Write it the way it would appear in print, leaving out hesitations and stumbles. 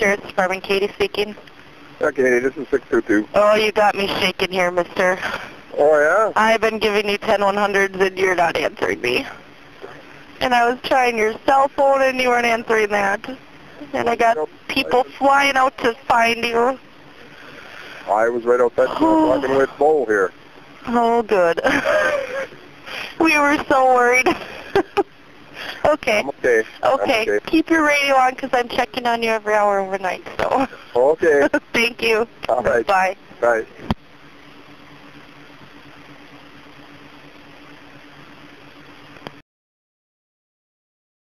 Sheriff's Department, Katie speaking. Yeah, Katie, this is 622. Oh, you got me shaking here, mister. Oh, yeah? I've been giving you 10-100s and you're not answering me. And I was trying your cell phone and you weren't answering that. And I got people flying out to find you. I was right outside talking with Bo here. Oh, good. We were so worried. Okay. I'm okay. Okay. Keep your radio on because I'm checking on you every hour overnight. So. Okay. Thank you. All right. Bye. Bye.